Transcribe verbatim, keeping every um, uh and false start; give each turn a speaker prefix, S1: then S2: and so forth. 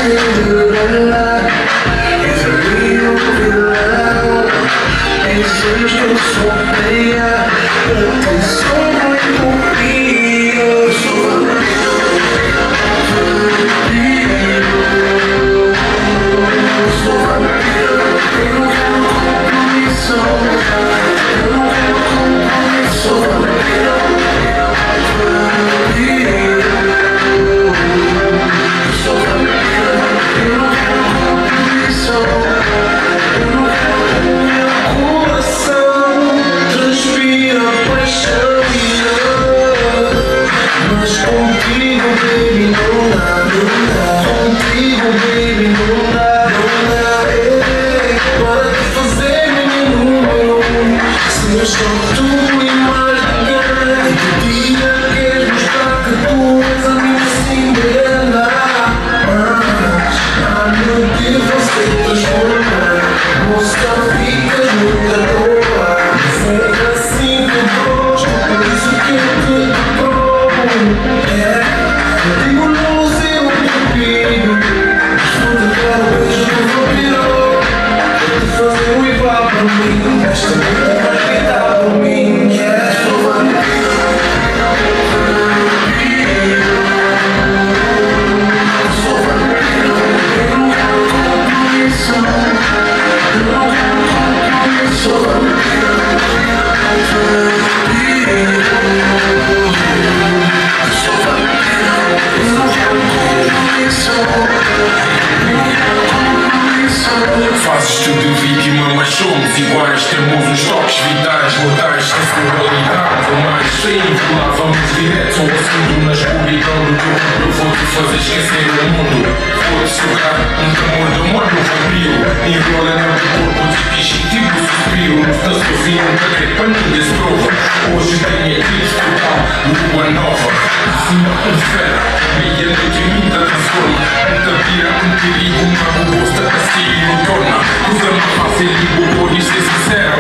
S1: Cinderela, Evelino vilão, dizes que eu sou feia, porque sou muito fofinho. Eu sou vampiro, vampiro. Eu sou vampiro, eu não quero compromisso. Eu não quero compromisso. Sou vampiro, vampiro. Sou vampiro, eu não quero compromisso. Eu não quero, meu coração transpira paixão e love. Mas contigo, baby, não dá, não dá. Contigo, baby, não dá, não dá. Ei, para te fazer meu número um, se eu sou tu e mais ninguém. Que dia queres mostrar que tu és a minha Cinderela? Mas à noite você transforma, moça, ficas muito à toa. É assim que eu gosto, por isso que eu te provo. É, eu digo não ser um cupido, escuta cada beijo do vampiro. Vou te fazer um igual para mim, esta vida vai gritar por mim. Yeah, sou vampiro, vampiro. Sou vampiro, eu não quero compromisso. Eu não quero compromisso. Sou vampiro, vampiro. Sou vampiro, eu não quero compromisso. Eu não quero compromisso.
S2: Fazes tudo de vítima, mas somos iguais. Temos os toques vitais, mortais, sem sororidade ou mais. Sem lá vamos direto ao assunto. Na escuridão do teu corpo eu vou te fazer esquecer o mundo. Vou-te sugar um temor de amor no vampiro. Enrola no teu corpo de piche tipo suspiro. Não estás sozinho, nunca quer para ninguém se prova. Hoje tem eclipse total, lua nova. Cima com fera, meia-noite em mim te transforma. Muita pira, um perigo, uma robusta, assim não torna. Usa uma face e ligo por isso é sincera.